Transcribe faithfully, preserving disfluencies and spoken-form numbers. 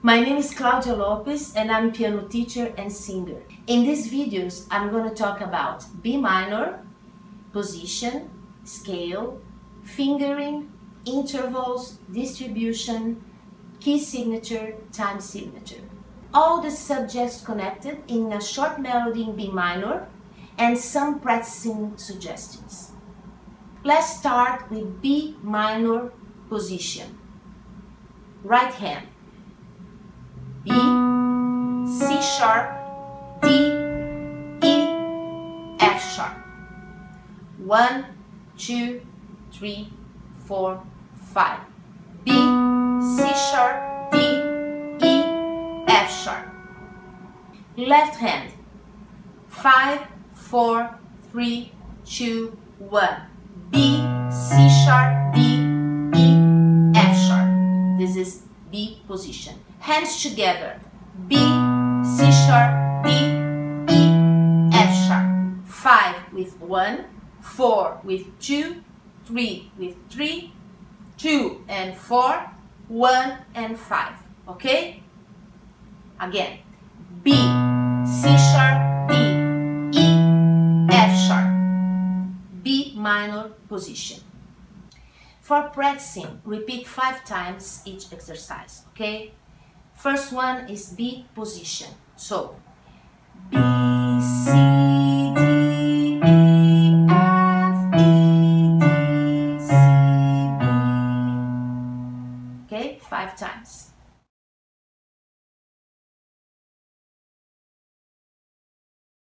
My name is Claudia Lopes and I'm a piano teacher and singer. In these videos, I'm going to talk about B minor, position, scale, fingering, intervals, distribution, key signature, time signature. All the subjects connected in a short melody in B minor and some practicing suggestions. Let's start with B minor position. Right hand. B, C sharp, D, E, F sharp. One, two, three, four, five. B, C sharp, D, E, F sharp. Left hand. Five, four, three, two, one. B, C sharp, D, E, F sharp. This is B position. Hands together. B, C sharp, D, E, F sharp. Five with one, four with two, three with three, two and four, one and five. Okay? Again. B, C sharp, D, E, F sharp. B minor position. For practicing, repeat five times each exercise, okay? First one is B position. So, B, C,